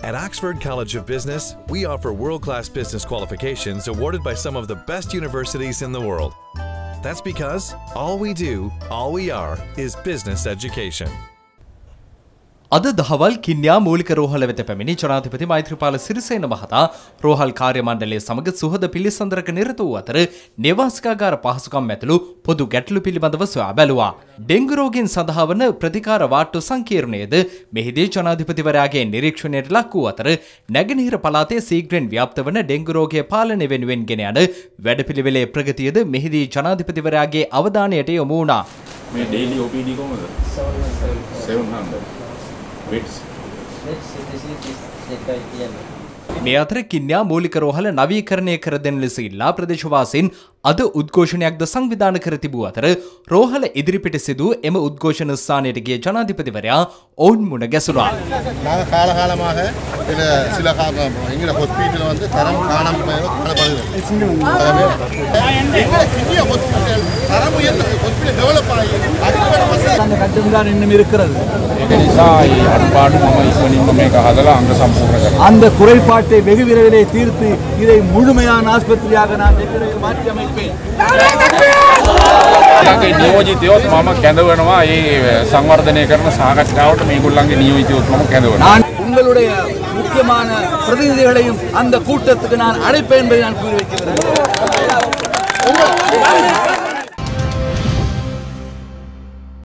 At Oxford College of Business, we offer world-class business qualifications awarded by some of the best universities in the world. That's because all we do, all we are, is business education. අද දහවල් කින්යා මූලික රෝහල වෙත පැමිණි ජනාධිපති මෛත්‍රීපාල සිරිසේන මහතා රෝහල් කාර්ය මණ්ඩලයේ සමග සුහද පිළිසඳරක නිරත වූ අතර නිවාසිකාගාර පහසුකම් ඇතුළු පොදු ගැටලු පිළිබඳව සොයා බැලුවා. ඩෙන්ගු රෝගීන් සඳහා වන ප්‍රතිකාර වාට්ටු සංකීර්ණයේද මෙහිදී ජනාධිපතිවරයාගේ නිරීක්ෂණයට ලක් වූ අතර නැගෙනහිර පළාතේ සීඝ්‍රයෙන් ව්‍යාප්ත වන ඩෙන්ගු රෝගය පාලනය වෙනුවෙන් ගෙන යන වැඩපිළිවෙලේ ප්‍රගතියද මෙහිදී ජනාධිපතිවරයාගේ අවධානයට යොමු වුණා. මේ ඩේලි OPD කොහමද? 700 මේ අතර කින්යා මූලික රෝහල නවීකරණය කර දෙන ලෙස ඉල්ලා ප්‍රදේශවාසීන් අද උද්ඝෝෂණයක්ද සංවිධානය කර තිබූ අතර රෝහල ඉදිරිපිට සිදු එම උද්ඝෝෂණ ස්ථානයට ගිය ජනාධිපතිවරයා ඔවුන් මුණ ගැසුණා. காலகாலமாக சில எங்கட ஹாஸ்பிட்டல் வந்து தரம் காணாமல் கிண்ணியா ஹாஸ்பிட்டல் தரம் உயர்ந்த ஹாஸ்பிட்டல் டெவலப் ஆகி அந்த கட்டும்தான் இன்னும் இருக்கிறது. அந்த குறைபாட்டை வெகு விரைவிலே தீர்த்து இதை முழுமையான ஆஸ்பத்திரியாக நான் மாற்றி அமைப்பேன். නියෝජිතයොත් මම කැඳවනවා මේ සංවර්ධනය කරන සාකච්ඡාවට මේගොල්ලන්ගේ නියෝජිතයොත් මම කැඳවනවා. நான் உங்களுடைய முக்கியமான பிரதிநிதிகளையும் அந்த கூட்டத்துக்கு நான் அழைப்பேன் என்பதை நான் கூறி வைக்கிறேன்.